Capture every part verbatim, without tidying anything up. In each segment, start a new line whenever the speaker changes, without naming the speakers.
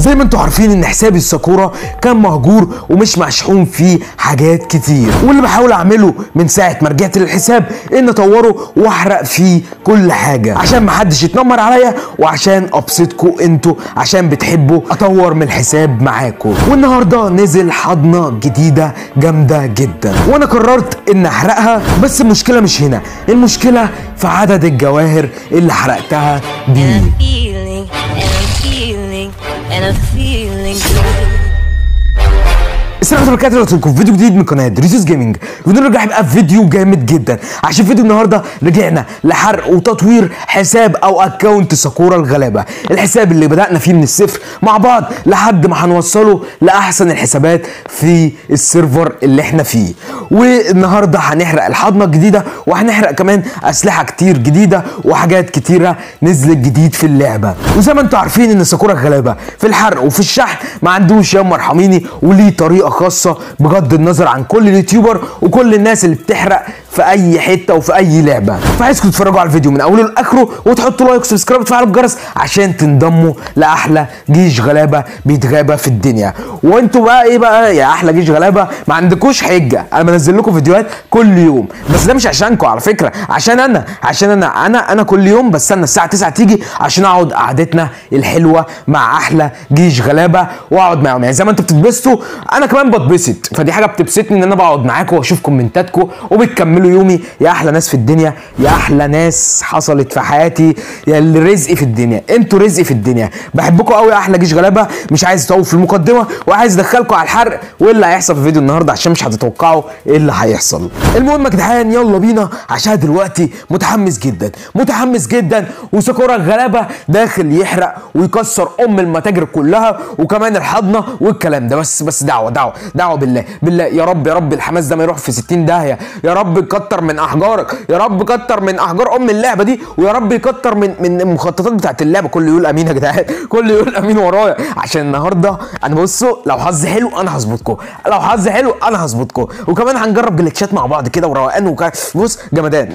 زي ما انتوا عارفين ان حسابي الساكورا كان مهجور ومش مشحون فيه حاجات كتير، واللي بحاول اعمله من ساعه ما رجعت للحساب ان اطوره واحرق فيه كل حاجه عشان محدش يتنمر عليا وعشان ابسطكم انتوا عشان بتحبوا اطور من الحساب معاكم. والنهارده نزل حضنه جديده جامده جدا وانا قررت ان احرقها، بس المشكله مش هنا، المشكله في عدد الجواهر اللي حرقتها دي. السلام عليكم ورحمة الله وبركاته، في فيديو جديد من قناه دريسوس جيمنج. الفيديو اللي راح يبقى فيديو جامد جدا عشان فيديو النهارده رجعنا لحرق وتطوير حساب او اكونت ساكورا الغلابه، الحساب اللي بدانا فيه من الصفر مع بعض لحد ما هنوصله لاحسن الحسابات في السيرفر اللي احنا فيه. والنهارده هنحرق الحضنه الجديده وهنحرق كمان اسلحه كتير جديده وحاجات كتيره نزلت جديد في اللعبه. وزي ما انتم عارفين ان ساكورا الغلابه في الحرق وفي الشحن ما عندوش يا مرحميني، وليه طريقه خاصه بغض النظر عن كل اليوتيوبر وكل الناس اللي بتحرق في اي حته وفي اي لعبه. فعايزكم تتفرجوا على الفيديو من اوله لاخره وتحطوا لايك وسبسكرايب وتفعلوا الجرس عشان تنضموا لاحلى جيش غلابه بيتغابى في الدنيا. وانتوا بقى ايه بقى يا احلى جيش غلابه؟ ما عندكوش حجه، انا بنزل لكم فيديوهات كل يوم، بس ده مش عشانكم على فكره، عشان انا عشان انا انا انا كل يوم بستنى الساعه تسعة تيجي عشان اقعد قعدتنا الحلوه مع احلى جيش غلابه واقعد معاهم. يعني زي ما انتوا بتتبسطوا انا كمان بتبسط، فدي حاجه بتبسطني ان انا بقعد معاكم واشوف كومنتاتكم وبتكملوا يومي. يا احلى ناس في الدنيا، يا احلى ناس حصلت في حياتي، يا اللي رزقي في الدنيا، انتوا رزقي في الدنيا. بحبكم قوي يا احلى جيش غلابه. مش عايز اطول في المقدمه وعايز ادخلكم على الحرق وايه اللي هيحصل في الفيديو النهارده عشان مش هتتوقعوا ايه اللي هيحصل. المهم يا جدعان يلا بينا عشان دلوقتي متحمس جدا متحمس جدا. وساكورا الغلابه داخل يحرق ويكسر ام المتاجر كلها وكمان الحضنه والكلام ده. بس بس دعوه دعوه دعوه بالله بالله يا رب يا رب الحماس ده ما يروح في ستين داهيه. يا رب كتر من احجارك، يا رب كتر من احجار ام اللعبه دي، ويا رب يكتر من من المخططات بتاعت اللعبه. كله يقول امين يا جدعان، كله يقول امين ورايا عشان النهارده انا بصوا لو حظي حلو انا هظبطكم، لو حظي حلو انا هظبطكم. وكمان هنجرب جليتشات مع بعض كده وروقان وك... بص جمدان.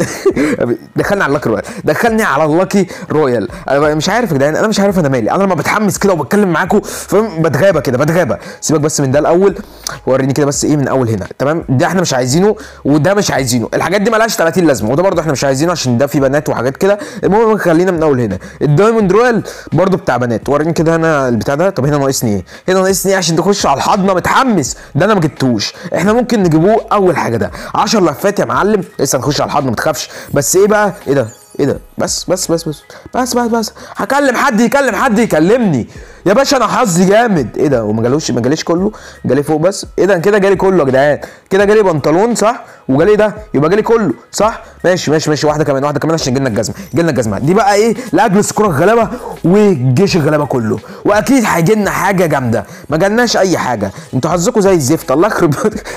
دخلني على اللاكي رويال، دخلني على اللاكي رويال. انا مش عارف يا جدعان، انا مش عارف انا مالي، انا لما بتحمس كده وبتكلم معاكم فاهم بتغابى كده بتغابى. سيبك بس من ده الاول، وريني كده بس ايه من اول هنا تمام. ده احنا مش عايزينه وده مش عايزينه، الحاجات دي مالهاش تلاتين لازمه، وده برده احنا مش عايزينه عشان ده في بنات وحاجات كده. المهم خلينا من اول هنا. الدايموند رويال برده بتاع بنات، وريني كده هنا البتاع ده. طب هنا ناقصني ايه؟ هنا ناقصني ايه عشان تخش على الحضنه متحمس؟ ده انا ما جبتوش. احنا ممكن نجيبوه اول حاجه ده عشر لفات يا معلم، لسه هنخش على الحضنه ما تخافش. بس ايه بقى ايه ده ايه ده؟ بس بس بس بس بس بس بس هكلم حد يكلم حد يكلمني يا باشا، انا حظي جامد. ايه ده؟ وما جالوش ما جاليش كله، جالي فوق بس. ايه ده كده جالي كله يا جدعان؟ كده جالي بنطلون صح؟ وجالي ده يبقى جالي كله صح؟ ماشي ماشي ماشي. واحده كمان واحده كمان عشان جالنا الجزمه، جالنا الجزمه دي بقى ايه لاجل ساكورا الغلابه والجيش الغلابه كله. واكيد هيجي لنا حاجه جامده، ما جالناش اي حاجه، انتوا حظكم زي الزفت الله يخرب.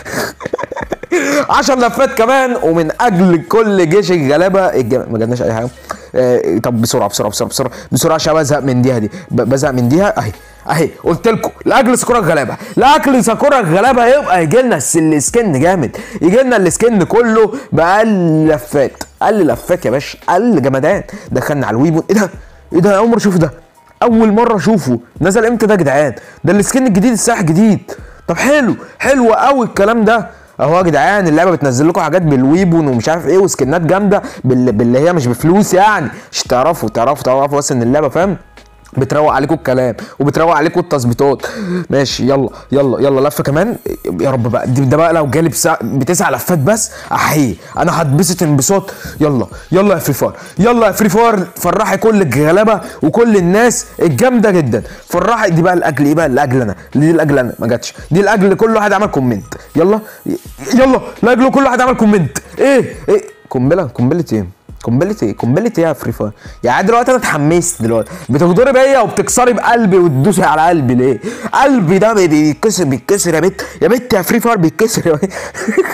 عشر لفات كمان ومن اجل كل جيش الغلابه الجم... ما جالناش اي حاجه. آه طب بسرعه بسرعه بسرعه بسرعه بسرعه عشان بزهق من ديها دي بزهق من ديها اهي اهي. قلت لكم لاجل ساكورا الغلابه، لاجل ساكورا الغلابه يبقى يجي لنا السكن جامد، يجي لنا السكن كله باقل لفات، اقل لفات يا باشا، اقل جمدان. دخلنا على الويبو. ايه ده؟ ايه ده؟ اول مره اشوف ده، اول مره اشوفه. نزل امتى ده يا جدعان؟ ده السكن الجديد السلاح الجديد. طب حلو حلو قوي الكلام ده اهو يا جدعان. اللعبه بتنزل لكم حاجات بالويبون ومش عارف ايه وسكنات جامده باللي, باللي هي مش بفلوس يعني، عشان تعرفوا تعرفوا تعرفوا بس ان اللعبه فاهم بتروق عليكم الكلام وبتروق عليكم التظبيطات. ماشي يلا يلا يلا لفه كمان يا رب بقى. ده بقى لو جالي بتسع لفات بس احيي انا هتبسط انبساط. يلا يلا يا فري فاير، يلا يا فري فاير فرحي كل الغلابه وكل الناس الجامده جدا. فرحي دي بقى لاجل ايه بقى؟ لاجل انا، دي لاجل انا ما جاتش، دي لاجل كل واحد عمل كومنت. يلا يلا لاجل كل واحد عمل كومنت. ايه ايه قنبله قنبله ايه؟ قنبله ايه؟ قنبله ايه يا فري فاير؟ يعني دلوقتي انا اتحمست، دلوقتي بتغدري بيا وبتكسري بقلبي وتدوسي على قلبي ليه؟ قلبي ده بيتكسر بيتكسر يا بت يا بت يا فري فاير بيتكسر يا بت.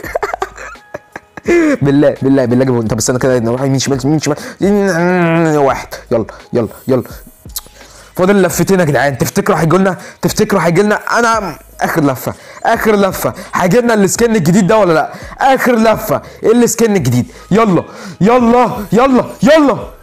بالله بالله بالله جيبه. انت بس انا كده نروح يمين شمال يمين شمال واحد. يلا يلا يلا فاضل لفتين يا جدعان. تفتكروا هيجي لنا؟ تفتكروا هيجي لنا؟ انا اخر لفه اخر لفه هيجي لنا السكن الجديد ده ولا لا؟ اخر لفه السكن الجديد. يلا يلا يلا يلا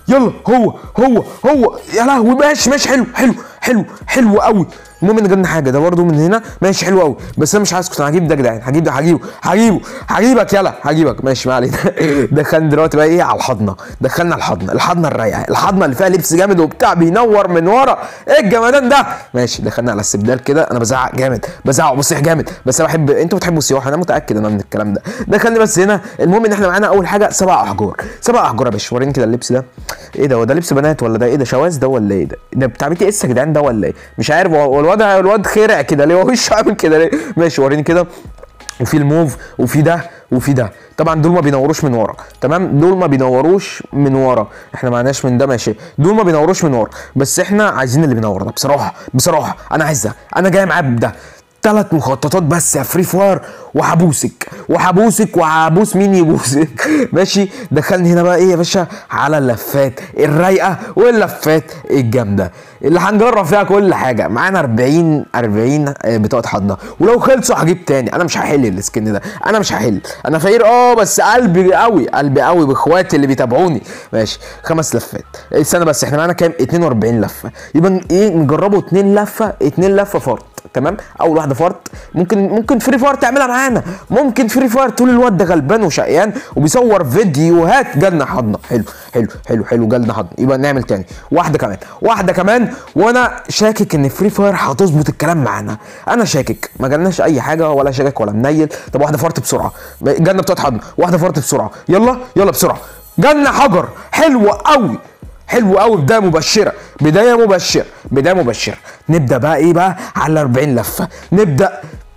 يلا هو هو هو يا لهوي ماشي ماشي حلو حلو حلو حلو قوي. المهم ان جبنا حاجه ده برده من هنا ماشي حلو قوي، بس انا مش عايز، كنت هجيب ده يا جدعان، هجيب ده هجيبه هجيبه هجيبك يلا هجيبك ماشي ما علينا. دخلنا دلوقتي بقى ايه على الحضنه، دخلنا الحضنه، الحضنه الرايقه، الحضنه اللي فيها لبس جامد وبتاع بينور من ورا، ايه الجمدان ده ماشي. دخلنا على السبدال كده، انا بزعق جامد بزعق وبصيح جامد، بس انا بحب، انتوا بتحبوا السياحه انا متاكد انا من الكلام ده. دخلنا بس هنا، المهم ان احنا معانا اول حاجه سبع احجار، سبع احجار يا باشا. وريني كده اللبس ده ايه ده، هو ده لبس بنات ولا ده ايه ده، شواذ ده ولا ايه ده، ده بتاع بي تي اس يا جدعان ده ولا ايه مش عارف. هو الواد الواد خرع كده ليه، هو وشه عامل كده ليه ماشي. وريني كده، وفي الموف وفي ده وفي ده، طبعا دول ما بينوروش من ورا تمام، دول ما بينوروش من ورا، احنا معناش من ده ماشي، دول ما بينوروش من ورا، بس احنا عايزين اللي بينور ده بصراحه بصراحه، انا عايز ده، انا جاي معاه بده. ثلاث مخططات بس يا فري فاير وهبوسك وهبوسك وهبوس مين يبوسك ماشي. دخلني هنا بقى ايه يا باشا على اللفات الرايقه واللفات الجامده اللي هنجرب فيها كل حاجه. معانا أربعين أربعين بطاقه حضنه، ولو خلصوا هجيب تاني، انا مش هحل السكن ده، انا مش هحل، انا فقير اه بس قلبي قوي قلبي قوي باخواتي اللي بيتابعوني ماشي. خمس لفات، استنى بس احنا معانا كام؟ اتنين وأربعين لفه، يبقى ايه نجربوا اتنين لفه، اتنين لفه فرط تمام. اول واحده فرط، ممكن ممكن فري فاير تعملها معانا، ممكن فري فاير تقول الواد ده غلبان وشقيان وبيصور فيديوهات جالنا حضنه، حلو حلو حلو حلو جالنا حضنه، يبقى نعمل تاني واحده كمان واحده كمان. وانا شاكك ان فري فاير هتظبط الكلام معانا، انا شاكك، ما جالناش اي حاجه ولا شاكك ولا منيل. طب واحده فرط بسرعه، جالنا بتاعت حضنه، واحده فرط بسرعه، يلا يلا بسرعه، جالنا حجر حلو قوي حلو قوي، بدايه مبشره بدايه مبشره بدايه مبشره. نبدا بقى ايه بقى على أربعين لفه، نبدا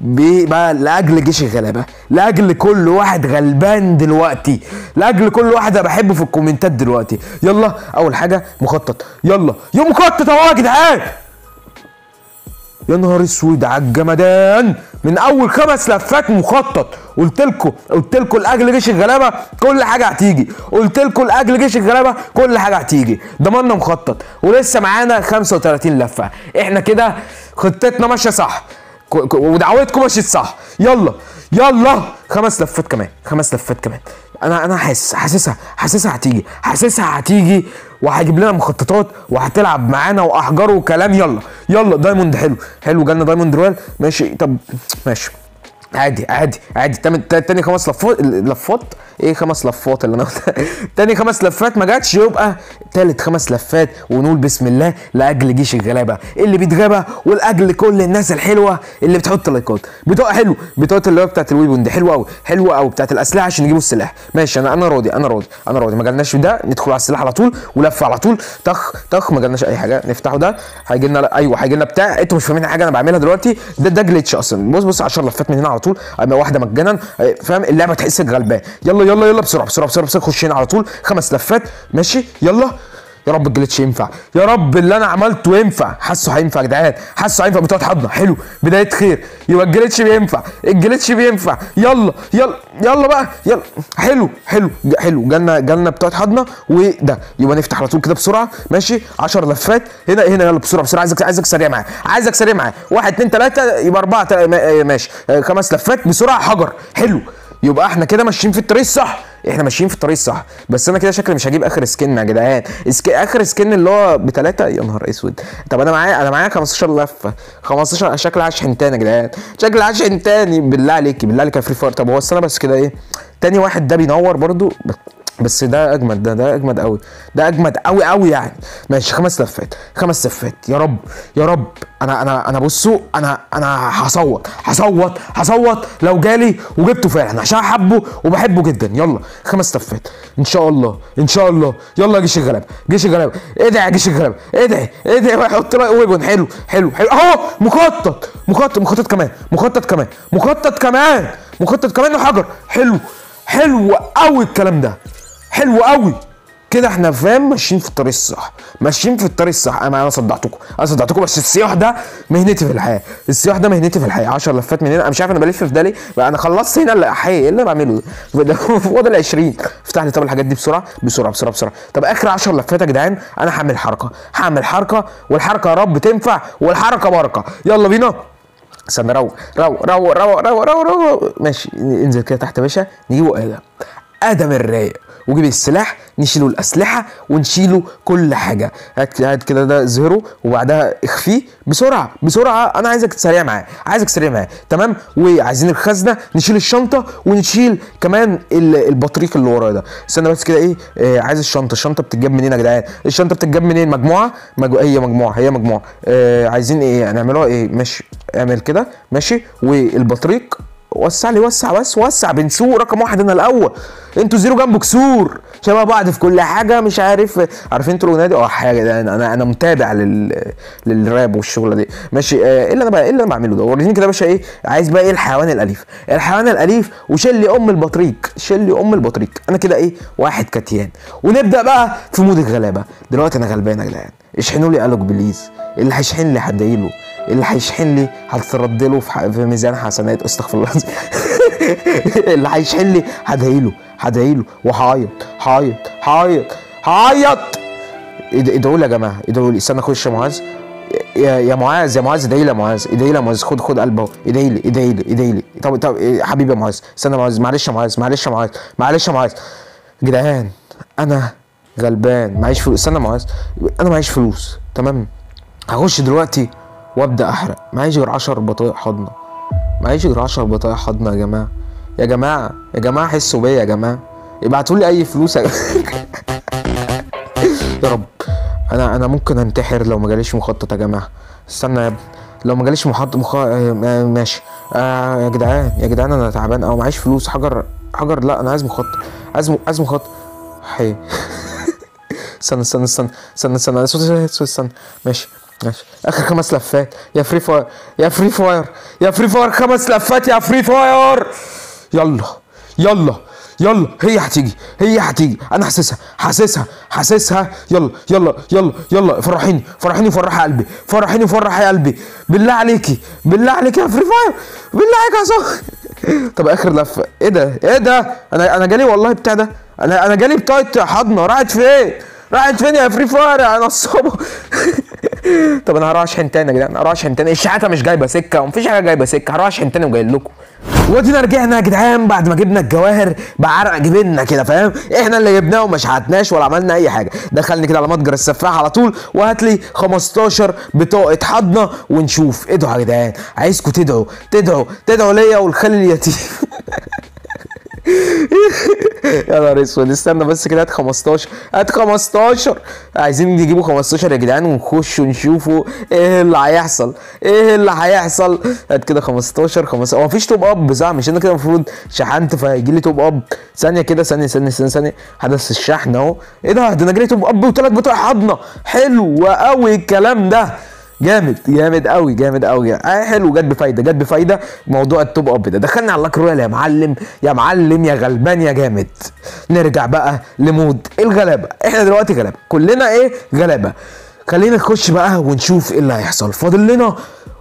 بقى لاجل جيش الغلابه، لاجل كل واحد غلبان دلوقتي، لاجل كل واحد انا بحبه في الكومنتات دلوقتي. يلا اول حاجه مخطط، يلا يا مخطط اهو يا جدعان، يا نهار اسود على الجمدان، من اول خمس لفات مخطط. قلت لكم قلت لكم لاجل جيش الغلابه كل حاجه هتيجي، قلت لكم لاجل جيش الغلابه كل حاجه هتيجي، ضمننا مخطط. ولسه معانا خمسة وتلاتين لفه، احنا كده خطتنا ماشيه صح ودعوتكم ماشيه صح. يلا يلا خمس لفات كمان، خمس لفات كمان، انا انا حاسس حاسسها حاسسها هتيجي حاسسها هتيجي وهجيب لنا مخططات وهتلعب معانا واحجار وكلام. يلا يلا دايموند حلو حلو، جالنا دايموند رويال ماشي. طب ماشي عادي عادي عادي. تاني خمس لفات لفات ايه خمس لفات اللي انا قلتها تاني خمس لفات ما جاتش، يبقى تالت خمس لفات ونقول بسم الله لاجل جيش الغلابه اللي بيتغابى، ولاجل كل الناس الحلوه اللي بتحط لايكات. بطاقه حلو، بطاقه اللي هو بتاعت الويبون دي حلوه قوي حلوه قوي، بتاعت الاسلحه عشان نجيبوا السلاح ماشي. انا انا راضي انا راضي انا راضي. ما جالناش ده، ندخل على السلاح على طول ولف على طول طخ طخ. ما جالناش اي حاجه، نفتحه ده هيجي لنا، ايوه هيجي لنا بتاع، انتوا مش فاهمين حاجه انا بعملها دلوقتي، ده ده جليتش اصلا. بص بص عشر لفات من هنا على طول، واحده مجانا فاهم، اللعبه تحسك غلبان. يلا يلا يلا بسرعه بسرعه بسرعه بسرعه، خش هنا على طول خمس لفات ماشي. يلا يا رب الجليتش ينفع، يا رب اللي انا عملته ينفع. حاسه هينفع يا جدعان، حاسه هينفع. بتاعت حضنه حلو، بدايه خير، يبقى الجليتش بينفع، الجليتش بينفع. يلا يلا يلا بقى يلا حلو حلو حلو، جالنا جالنا بتاعت حضنه وده، يبقى نفتح على طول كده بسرعه ماشي. عشر لفات هنا هنا، يلا بسرعه بسرعه، عايزك عايزك سريع معايا، عايزك سريع معايا. واحد اتنين تلاته يبقى اربعه ماشي. خمس لفات بسرعه حجر حلو، يبقى احنا كده ماشيين في الطريق الصح، احنا ماشيين في الطريق الصح. بس انا كده شكلي مش هجيب اخر سكن يا جدعان، اخر سكن اللي هو بثلاثه، يا نهار اسود. طب انا معايا انا معايا خمستاشر لفه، خمستاشر، شكلي هشحن تاني يا جدعان، شكلي هشحن تاني بالله عليكي بالله عليك يا فري فاير. طب هو السنه بس كده ايه، تاني واحد ده بينور برضو، بس ده اجمد، ده ده اجمد قوي، ده اجمد قوي قوي يعني ماشي. خمس لفات خمس لفات، يا رب يا رب. انا انا انا بصوا انا انا هصوت هصوت هصوت لو جالي وجبته فعلا، عشان حبه وبحبه جدا. يلا خمس لفات ان شاء الله ان شاء الله. يلا يا جيش الغلابه جيش الغلابه، ادعي يا جيش الغلابه ادعي ادعي، حط لي ويبون حلو حلو حلو اهو. مخطط مخطط مخطط كمان مخطط كمان مخطط كمان مخطط كمان وحجر حلو حلو قوي الكلام ده، حلو قوي كده. احنا فاهم ماشيين في الطريق الصح، ماشيين في الطريق الصح. انا انا صدعتكم انا صدعتكم بس السياح ده مهنتي في الحياه، السياح ده مهنتي في الحياه. عشر لفات من هنا، انا مش عارف انا بلف في ده ليه بقى، انا خلصت هنا اللي حي ايه اللي بعمله ده فاضل عشرين. افتح لي طب الحاجات دي بسرعه بسرعه بسرعه بسرعه. طب اخر عشر لفات يا جدعان انا هعمل حركه هعمل حركه والحركه يا رب تنفع والحركه بركه. يلا بينا. استنى روق روق روق روق روق روق روق ماشي. انزل كده تحت يا باشا، نجيبه ادم ادم الرايق وجيب السلاح، نشيله الاسلحه ونشيله كل حاجه. هات هات كده ده زيرو وبعدها اخفيه بسرعه بسرعه. انا عايزك سريع معايا، عايزك سريع معايا تمام. وعايزين الخزنه، نشيل الشنطه ونشيل كمان البطريق اللي ورايا ده. استنى بس كده ايه آه عايز الشنطه. الشنطه بتتجاب منين يا جدعان؟ الشنطه بتتجاب منين؟ مجموعه مجو... هي مجموعه هي مجموعه آه عايزين ايه نعملوها ايه؟ ماشي اعمل كده ماشي. والبطريق وسع لي، وسع بس وسع. بنسوق رقم واحد انا الاول، انتوا زيرو جنبه كسور شبه بعض في كل حاجه. مش عارف عارفين انتوا الاغنيه دي؟ اه حاجه ده انا انا, أنا متابع لل للراب والشغله دي ماشي. آه ايه اللي انا بقى ايه اللي انا بعمله ده؟ وريني كده يا باشا ايه عايز بقى ايه الحيوان الاليف. الحيوان الاليف وشيل لي ام البطريق، شيل لي ام البطريق. انا كده ايه واحد كتيان. ونبدا بقى في مود الغلابه. دلوقتي انا غلبان يا جدعان، اشحنوا لي قالوا بليز. اللي هيشحن لي هدعيله، اللي هيشحن لي هترد له في, في ميزان حسنات. استغفر الله اللي هيشحن لي هدعيله هدعيله وهعيط هعيط هعيط هعيط. ادعوا لي يا جماعه، ادعوا لي. استنى اخش يا معاذ. يا يا معاذ يا معاذ ادعي لي يا معاذ، ادعي لي يا معاذ. خد خد قلبه اهو، ادعي لي ادعي لي ادعي لي. طب طب حبيبي يا معاذ، استنى يا معاذ، معلش يا معاذ معلش يا معاذ معلش يا معاذ. جدعان انا غلبان معيش فلوس. استنى يا معاذ، انا معيش فلوس تمام. هخش دلوقتي وابدا احرق. معيش غير عشر بطايق حضنه، معيش غير عشر بطايق حضنه يا جماعه. يا جماعه يا جماعه حسوا بيا يا جماعه، ابعتوا لي اي فلوس يا يا رب. انا انا ممكن انتحر لو ما جاليش مخطط يا جماعه. استنى يا ابني، لو ما جاليش مخطط مخ... آه ماشي. آه يا جدعان يا جدعان انا تعبان او معيش فلوس. حجر حجر لا انا عايز مخطط، عايز م... عايز مخطط حي استنى استنى استنى استنى استنى استنى استنى ماشي ماشي. اخر خمس لفات يا فري فاير يا فري فاير يا فري فاير. خمس لفات يا فري فاير. يلا يلا يلا. هي هتيجي هي هتيجي انا حاسسها حاسسها حاسسها. يلا يلا يلا يلا. فرحيني فرحيني فرح قلبي، فرحيني فرح قلبي. بالله عليكي بالله عليكي يا فري فاير، بالله عليك يا صاحبي. طب اخر لفه. ايه ده ايه ده؟ انا انا جالي والله بتاع ده. انا انا جالي بتاعت حضنه. راحت فين؟ راحت فين يا فري فاير يا نصابه؟ طب انا هروح اشحن تاني يا جدعان، هروح اشحن تاني. الشحاته مش جايبه سكه ومفيش حاجه جايبه سكه. هروح اشحن تاني وجاي لكم. ودينا رجعنا يا جدعان بعد ما جبنا الجواهر بعرق جبنا كده فاهم. احنا اللي جبناه وما شحتناش ولا عملنا اي حاجه. دخلني كده على متجر السفاح على طول وهات لي خمستاشر بطاقه حضنه ونشوف. ادعوا يا جدعان، عايزكم تدعوا تدعوا تدعوا ليا ولخالي اليتيم. يا نهار اسود. استنى بس كده. هات خمستاشر هات خمستاشر. عايزين نجيبوا خمستاشر يا جدعان ونخش ونشوفوا ايه اللي هيحصل ايه اللي هيحصل. هات كده خمستاشر خمستاشر. هو مفيش توب اب صح؟ مش انا كده المفروض شحنت فهيجي لي توب اب. ثانيه كده ثانيه ثانيه ثانيه ثانيه. حدث الشحن اهو. ايه ده؟ ده انا جالي توب اب وثلاث بطاقة حضنه. حلو قوي الكلام ده. جامد جامد قوي جامد قوي. اه حلو. جت بفايده جت بفايده موضوع التوب اب ده. دخلنا على اللاك رويال يا معلم يا معلم يا غلبان يا جامد. نرجع بقى لمود الغلابه. احنا دلوقتي غلابه كلنا ايه غلابه. خلينا نخش بقى ونشوف ايه اللي هيحصل. فاضل لنا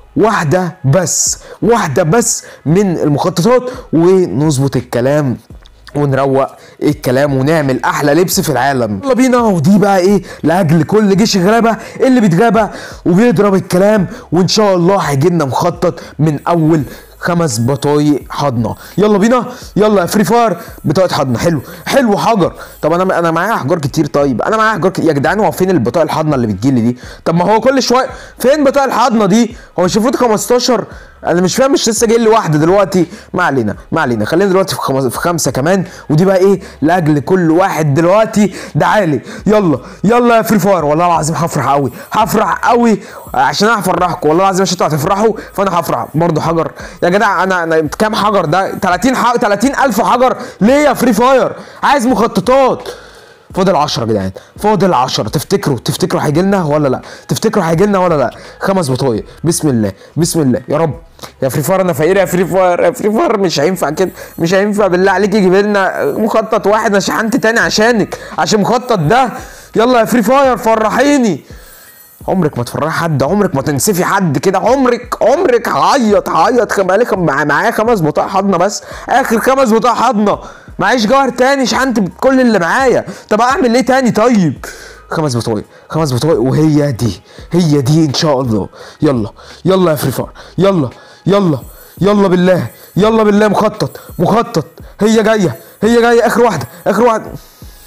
واحده بس واحده بس من المخططات ونظبط الكلام ونروق الكلام ونعمل احلى لبس في العالم. يلا بينا. ودي بقى ايه لاجل كل جيش غلابه اللي بيتغابى وبيضرب الكلام. وان شاء الله هيجي لنا مخطط من اول خمس بطايق حضنه. يلا بينا يلا يا فري فاير. بطاقه حضنه حلو حلو. حجر. طب انا انا معايا احجار كتير. طيب انا معايا احجار كتير يا جدعان. هو فين البطاقه الحضنه اللي بتجيلي دي؟ طب ما هو كل شويه فين بطاقه الحضنه دي؟ هو مش المفروض خمستاشر؟ انا مش فاهم. مش لسه جاي لي واحده دلوقتي؟ ما علينا ما علينا. خلينا دلوقتي في خمس في خمسه كمان. ودي بقى ايه لاجل كل واحد دلوقتي دعالي. يلا يلا يا فري فاير. والله العظيم هفرح قوي هفرح قوي عشان انا هفرحكم. والله العظيم عشان انتوا هتفرحوا فانا هفرح برضه. حجر يا جدع. انا انا كام حجر ده؟ تلاتين حجر تلاتين الف حجر. ليه يا فري فاير؟ عايز مخططات. فاضل عشرة يا جدعان فاضل عشرة. تفتكروا تفتكروا هيجي لنا ولا لا؟ تفتكروا هيجي لنا ولا لا؟ خمس بطايق. بسم الله بسم الله يا رب. يا فري فاير انا فقير يا فري فاير يا فري فاير. مش هينفع كده مش هينفع. بالله عليك يجيب لنا مخطط واحد. انا شحنت تاني عشانك عشان مخطط ده. يلا يا فري فاير فرحيني. عمرك ما تفرحي حد، عمرك ما تنسفي حد كده. عمرك عمرك هعيط هعيط. بقالي معايا خمس بطاقة حضنه بس. اخر خمس بطاقة حضنه. معيش جوهر تاني. شحنت بكل اللي معايا. طب اعمل ايه تاني؟ طيب خمس بطايق خمس بطايق وهي دي هي دي ان شاء الله. يلا يلا يا فري فاير. يلا يلا يلا بالله يلا بالله. مخطط مخطط. هي جايه هي جايه. اخر واحده اخر واحده.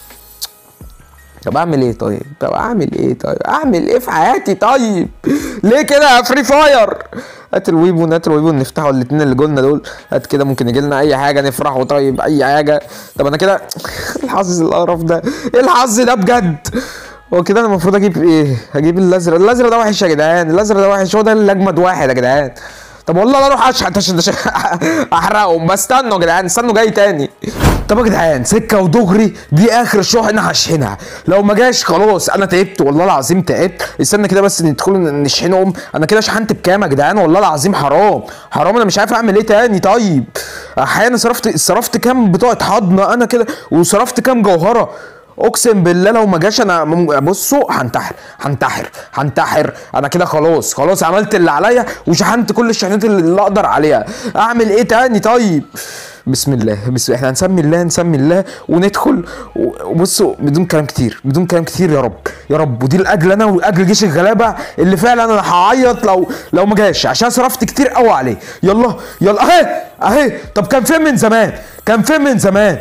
طب اعمل ايه طيب؟ طب اعمل ايه طيب؟ اعمل ايه في حياتي طيب؟ ليه كده يا فري فاير؟ هات الويبون، هات الويبون نفتحوا الاثنين اللي جولنا دول. هات كده ممكن يجي لنا اي حاجه نفرحوا. طيب اي حاجه. طب انا كده الحظ القرف ده، ايه الحظ ده بجد؟ هو كده انا المفروض اجيب ايه؟ هجيب الازرق. الازرق ده وحش يا جدعان، الازرق ده وحش. هو ده اللي اجمد واحد يا جدعان. طب والله لا اروح اشحت عشان احرقهم. بس استنوا يا جدعان، استنوا جاي تاني. طب يا جدعان سكه ودغري، دي اخر شحنه هشحنها. لو ما جاش خلاص انا تعبت والله العظيم تعبت. استنى كده بس ندخل نشحنهم. انا كده شحنت بكام يا جدعان؟ والله العظيم حرام حرام، انا مش عارف اعمل ايه تاني. طيب احيانا صرفت صرفت كام بطاقه حضنه انا كده، وصرفت كام جوهره. اقسم بالله لو ما جاش انا بصوا هنتحر هنتحر هنتحر. انا كده خلاص خلاص عملت اللي عليا وشحنت كل الشحنات اللي اقدر عليها. اعمل ايه تاني طيب؟ بسم الله بسم الله. احنا هنسمي الله نسمي الله وندخل. وبصوا بدون كلام كتير بدون كلام كتير يا رب يا رب. ودي لاجل انا ولاجل جيش الغلابه اللي فعلا انا هعيط لو لو ما جاش، عشان صرفت كتير قوي عليه. يلا يلا اهي اهي. طب كان فين من زمان؟ كان فين من زمان؟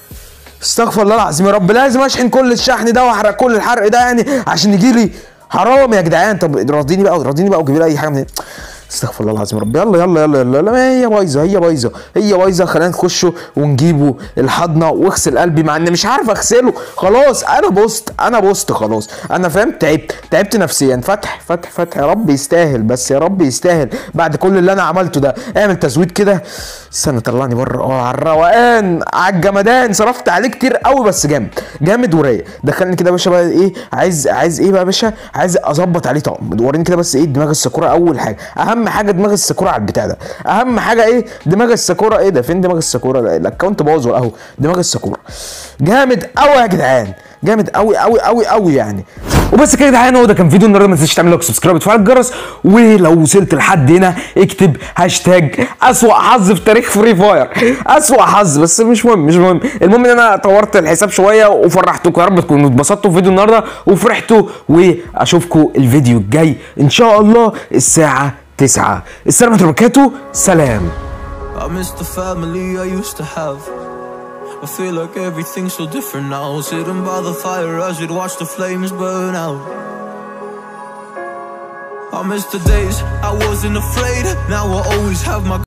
استغفر الله العظيم يا رب. لازم اشحن كل الشحن ده واحرق كل الحرق ده يعني عشان يجي لي؟ حرام يا جدعان. طب راضيني بقى راضيني بقى وجيب لي اي حاجه من. استغفر الله العظيم يا رب. يلا يلا يلا يلا, يلا. ما هي بايظه هي بايظه هي بايظه. خلينا نخشه ونجيبه الحضنه واغسل قلبي، مع اني مش عارف اغسله. خلاص انا بوست انا بوست خلاص. انا فهمت تعبت تعبت نفسيا. فتح فتح فتح يا رب يستاهل، بس يا رب يستاهل بعد كل اللي انا عملته ده. اعمل تزويد كده. استنى طلعني بره. اه على الروقان على الجمدان. صرفت عليه كتير قوي بس جامد جامد ورايق. دخلني كده يا باشا بقى. ايه عايز عايز ايه بقى يا باشا؟ عايز اظبط عليه طقم. وريني كده بس ايه دماغ الساكورا اول حاجه. اهم حاجه دماغ الساكورا على البتاع ده. اهم حاجه ايه دماغ الساكورا. ايه ده؟ فين دماغ الساكورا؟ الاكونت باظ اهو. دماغ الساكورا جامد قوي يا جدعان، جامد قوي قوي قوي قوي يعني. وبس كده يا جدعان، هو ده كان فيديو النهارده. ما تنساش تعمل لايك وسبسكرايب وتفعل الجرس. ولو وصلت لحد هنا اكتب هاشتاج اسوأ حظ في تاريخ فري فاير. اسوأ حظ بس مش مهم مش مهم. المهم ان انا طورت الحساب شويه وفرحتكم. يا رب تكونوا اتبسطتوا في فيديو النهارده وفرحتوا. واشوفكم الفيديو الجاي ان شاء الله الساعه تسعة. السلام عليكم ورحمه الله وبركاته. سلام. I miss the family I used to have. I feel like everything's so different now. Sitting by the fire as we'd watch the flames burn out. I miss the days I wasn't afraid. Now I always have my